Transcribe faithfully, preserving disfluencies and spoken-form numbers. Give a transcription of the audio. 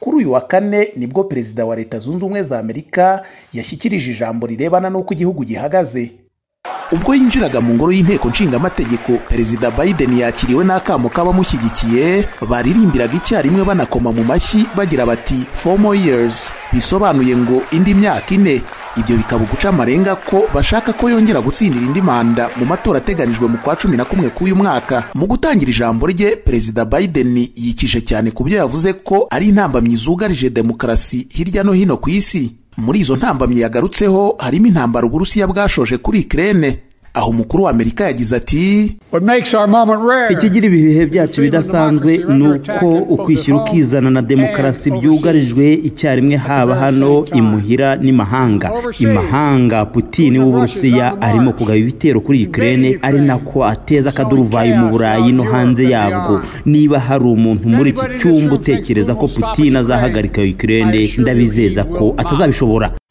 Kuri uyu wa kane nibwo Perezida wa Leta Zunze Ubumwe za Amerika yashyikirije ijambo rirebana n'uko igihugu gihagaze. Ubwo yinjiraga mu ngoro y'inteko nshingamategeko, Perezida Biden yakiriwe n'akamo k'abamushyigikiye baririmbiraga icyarimwe banakoma mu mashyi bagira bati four more years, bisobanuye ngo indi myaka ine. Ibyo bikaba guca amarenga ko bashaka ko yongera gutsindira indi manda mu matora ateganijwe mu kwa cumi na kumwe k'uyu mwaka. Mu gutangira ijambo rye, Perezida Biden yikije cyane ku byo yavuze ko ari intambamyi zugarije demokarasi hirya no hino ku isi. Muri izo ntambamyi yagarutseho harimo intambara Uburusiya bwashoje kuri Ukraine, aho umukuru wa Amerika yagize ati ikigira ibihe byacu bidasanzwe nuko ukwishyira ukizana na demokarasi byugarijwe icyarimwe, haba hano imuhira n'imahanga. Imahanga, Putin w'Uburusiya arimo kugaba ibitero kuri Ukraine, ari nako ateza akaduruvayo mu Burayi no hanze yabwo. Niba hari umuntu muri iki cyumba utekereza ko Putin azahagarika Ukraine, ndabizeza ko atazabishobora.